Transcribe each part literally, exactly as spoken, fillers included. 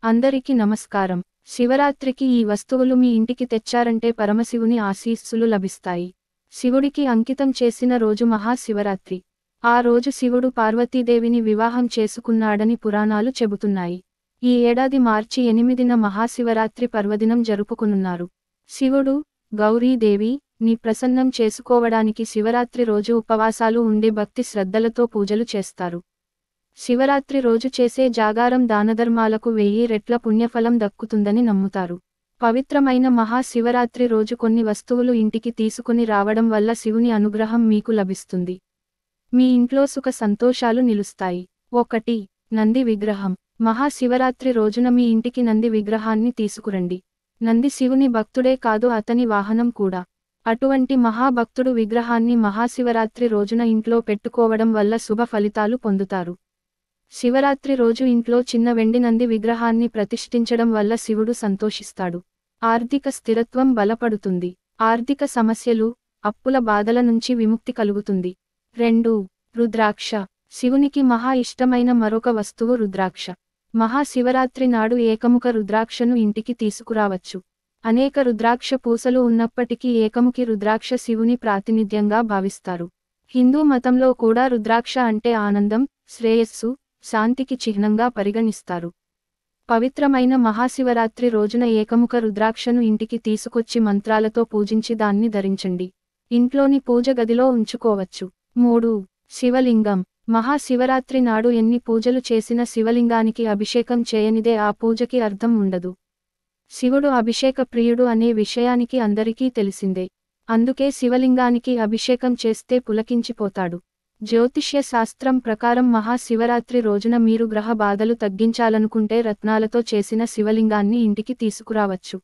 అందరికీ నమస్కారం. శివరాత్రికి ఈ వస్తువులు మీ ఇంటికి తెచ్చారంటే పరమశివుని ఆశీస్సులు లభిస్తాయి. శివుడికి అంకితం చేసిన రోజు మహాశివరాత్రి. ఆ రోజు శివుడు పార్వతీదేవిని వివాహం చేసుకున్నాడని పురాణాలు చెబుతున్నాయి. ఈ ఏడాది మార్చి ఎనిమిదిన మహాశివరాత్రి పర్వదినం జరుపుకునున్నారు. శివుడు, గౌరీదేవి ని ప్రసన్నం చేసుకోవడానికి శివరాత్రి రోజు ఉపవాసాలు ఉండి భక్తి శ్రద్ధలతో పూజలు చేస్తారు. శివరాత్రి రోజు చేసే జాగారం దానధర్మాలకు వెయ్యి రెట్ల పుణ్యఫలం దక్కుతుందని నమ్ముతారు. పవిత్రమైన మహాశివరాత్రి రోజు కొన్ని వస్తువులు ఇంటికి తీసుకుని రావడం వల్ల శివుని అనుగ్రహం మీకు లభిస్తుంది. మీ ఇంట్లో సుఖ సంతోషాలు నిలుస్తాయి. ఒకటి. నంది విగ్రహం. మహాశివరాత్రి రోజున మీ ఇంటికి నంది విగ్రహాన్ని తీసుకురండి. నంది శివుని భక్తుడే కాదు, అతని వాహనం కూడా. అటువంటి మహాభక్తుడు విగ్రహాన్ని మహాశివరాత్రి రోజున ఇంట్లో పెట్టుకోవడం వల్ల శుభ ఫలితాలు పొందుతారు. శివరాత్రి రోజు ఇంట్లో చిన్న వెండి నంది విగ్రహాన్ని ప్రతిష్ఠించడం వల్ల శివుడు సంతోషిస్తాడు. ఆర్థిక స్థిరత్వం బలపడుతుంది. ఆర్థిక సమస్యలు, అప్పుల బాధల నుంచి విముక్తి కలుగుతుంది. రెండు. రుద్రాక్ష. శివునికి మహా ఇష్టమైన మరొక వస్తువు రుద్రాక్ష. మహాశివరాత్రి నాడు ఏకముఖ రుద్రాక్షను ఇంటికి తీసుకురావచ్చు. అనేక రుద్రాక్ష పూసలు ఉన్నప్పటికీ ఏకముఖి రుద్రాక్ష శివుని ప్రాతినిధ్యంగా భావిస్తారు. హిందూ మతంలో కూడా రుద్రాక్ష అంటే ఆనందం, శ్రేయస్సు, శాంతికి చిహ్నంగా పరిగణిస్తారు. పవిత్రమైన మహాశివరాత్రి రోజున ఏకముఖ రుద్రాక్షను ఇంటికి తీసుకొచ్చి మంత్రాలతో పూజించి దాన్ని ధరించండి. ఇంట్లోని పూజ గదిలో ఉంచుకోవచ్చు. మూడు. శివలింగం. మహాశివరాత్రి నాడు ఎన్ని పూజలు చేసినా శివలింగానికి అభిషేకం చేయనిదే ఆ పూజకి అర్థం ఉండదు. శివుడు అభిషేక ప్రియుడు అనే విషయానికి అందరికీ తెలిసిందే. అందుకే శివలింగానికి అభిషేకం చేస్తే పులకించిపోతాడు. జ్యోతిష్య శాస్త్రం ప్రకారం మహాశివరాత్రి రోజున మీరు గ్రహ బాధలు తగ్గించాలనుకుంటే రత్నాలతో చేసిన శివలింగాన్ని ఇంటికి తీసుకురావచ్చు.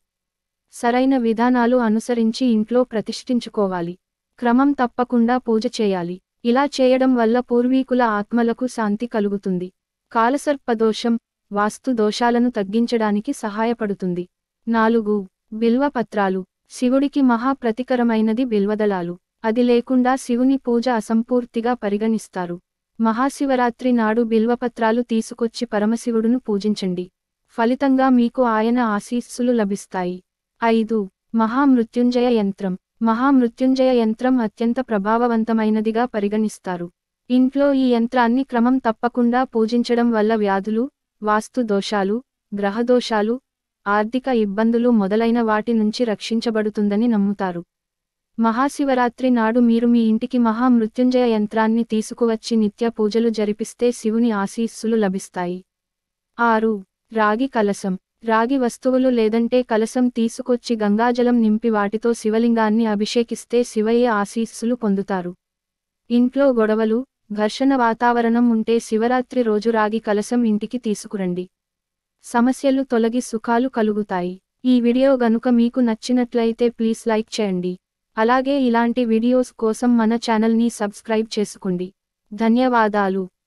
సరైన విధానాలు అనుసరించి ఇంట్లో ప్రతిష్ఠించుకోవాలి. క్రమం తప్పకుండా పూజ చేయాలి. ఇలా చేయడం వల్ల పూర్వీకుల ఆత్మలకు శాంతి కలుగుతుంది. కాలసర్పదోషం, వాస్తు దోషాలను తగ్గించడానికి సహాయపడుతుంది. నాలుగు. బిల్వపత్రాలు. శివుడికి మహా ప్రతికరమైనది బిల్వదళాలు. అది లేకుండా శివుని పూజ అసంపూర్తిగా పరిగణిస్తారు. మహాశివరాత్రి నాడు బిల్వపత్రాలు తీసుకొచ్చి పరమశివుడును పూజించండి. ఫలితంగా మీకు ఆయన ఆశీస్సులు లభిస్తాయి. ఐదు. మహామృత్యుంజయ యంత్రం. మహామృత్యుంజయ యంత్రం అత్యంత ప్రభావవంతమైనదిగా పరిగణిస్తారు. ఇంట్లో ఈ యంత్రాన్ని క్రమం తప్పకుండా పూజించడం వల్ల వ్యాధులు, వాస్తు దోషాలు, గ్రహదోషాలు, ఆర్థిక ఇబ్బందులు మొదలైన వాటి నుంచి రక్షించబడుతుందని నమ్ముతారు. మహాశివరాత్రి నాడు మీరు మీ ఇంటికి మహామృత్యుంజయ యంత్రాన్ని తీసుకువచ్చి నిత్య పూజలు జరిపిస్తే శివుని ఆశీస్సులు లభిస్తాయి. ఆరు. రాగి కలశం. రాగి వస్తువులు లేదంటే కలశం తీసుకొచ్చి గంగాజలం నింపి వాటితో శివలింగాన్ని అభిషేకిస్తే శివయ్య ఆశీస్సులు పొందుతారు. ఇంట్లో గొడవలు, ఘర్షణ వాతావరణం ఉంటే శివరాత్రి రోజు రాగి కలశం ఇంటికి తీసుకురండి. సమస్యలు తొలగి సుఖాలు కలుగుతాయి. ఈ వీడియో గనుక మీకు నచ్చినట్లయితే ప్లీజ్ లైక్ చేయండి. అలాగే ఇలాంటి వీడియోస్ కోసం మన ఛానల్ని సబ్స్క్రైబ్ చేసుకోండి. ధన్యవాదాలు.